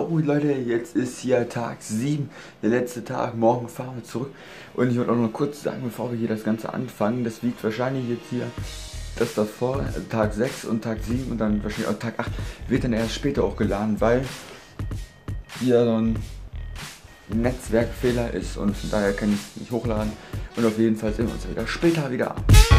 Jo Leute, jetzt ist hier Tag 7, der letzte Tag, morgen fahren wir zurück. Und ich wollte auch noch kurz sagen, bevor wir hier das Ganze anfangen, das wiegt wahrscheinlich jetzt hier das davor, Tag 6 und Tag 7 und dann wahrscheinlich auch Tag 8 wird dann erst später hochgeladen, weil hier so ein Netzwerkfehler ist und von daher kann ich es nicht hochladen. Und auf jeden Fall sehen wir uns wieder später wieder.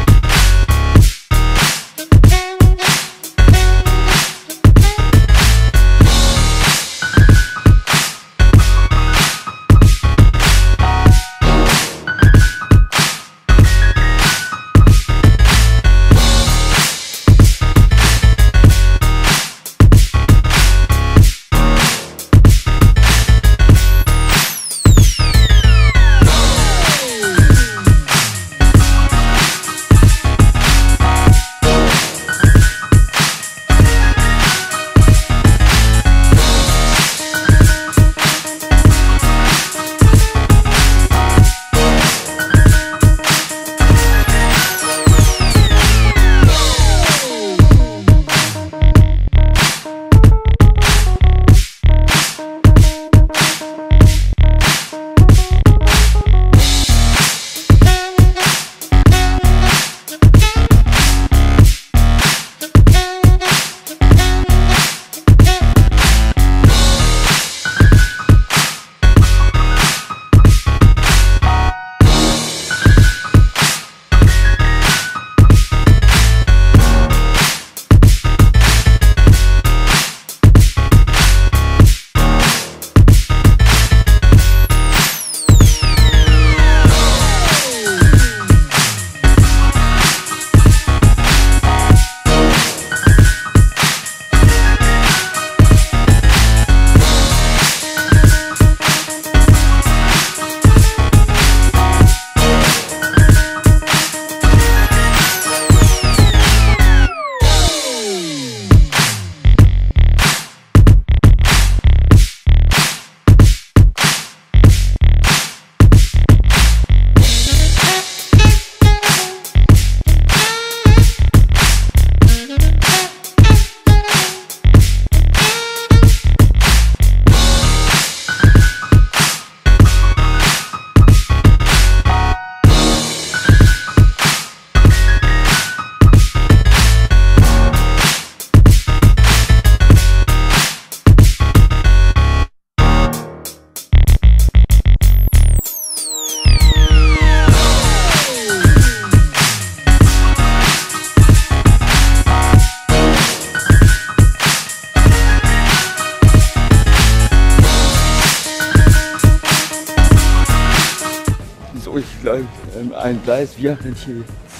So, ich glaube, ein Gleis, wir sind hier,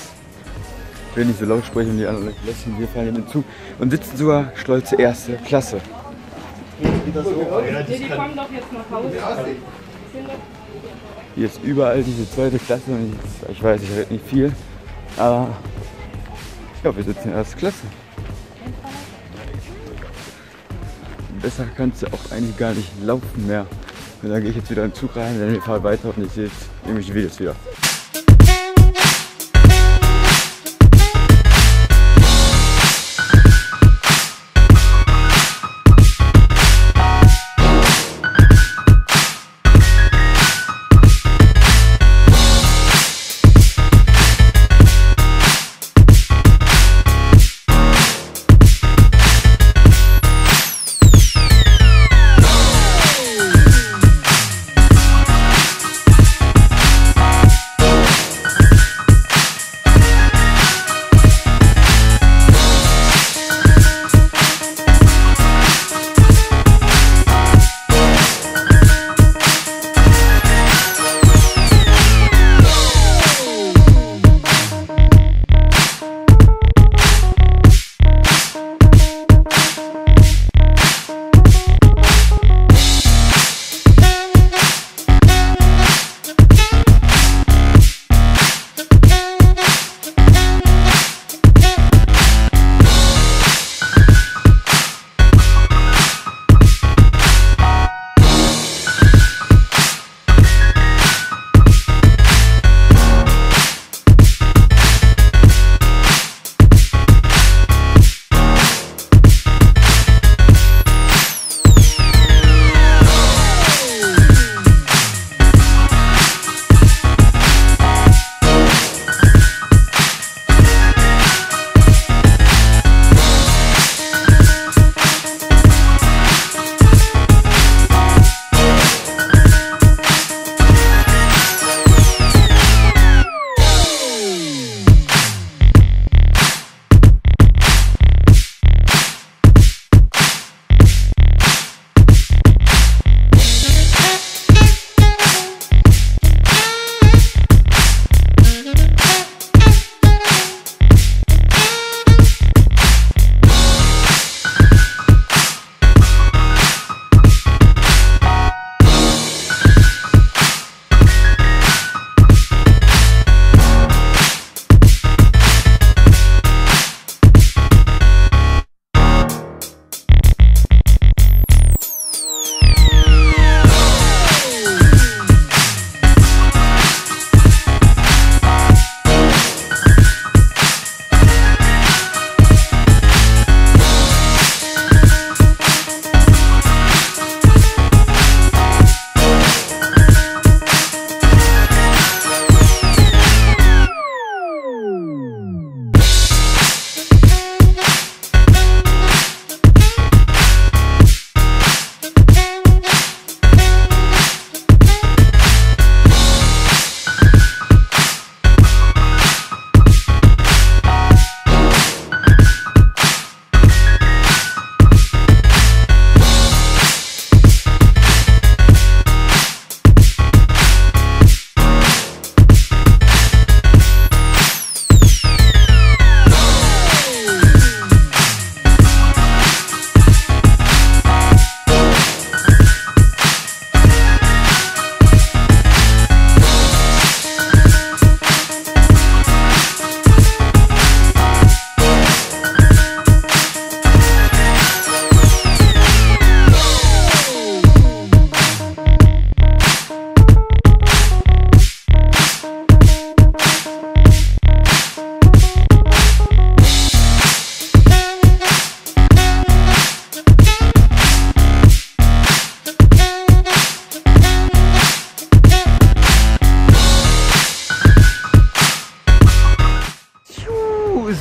ich will nicht so laut sprechen, die anderen lassen, wir fahren hier mit zu und sitzen sogar stolze erste Klasse. Die kommen doch jetzt nach Hause. Hier ist überall diese zweite Klasse und ich weiß, ich rede nicht viel, aber ja, wir sitzen in erster Klasse. Besser kannst du auch eigentlich gar nicht laufen mehr. Und dann gehe ich jetzt wieder in den Zug rein, dann fahre ich weiter und ich sehe jetzt irgendwelche Videos wieder.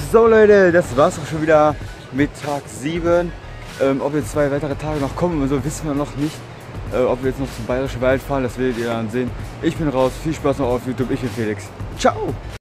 So Leute, das war's auch schon wieder mit Tag 7. Ob jetzt 2 weitere Tage noch kommen und so, wissen wir noch nicht. Ob wir jetzt noch zum Bayerischen Wald fahren, das werdet ihr dann sehen. Ich bin raus, viel Spaß noch auf YouTube, ich bin Felix. Ciao!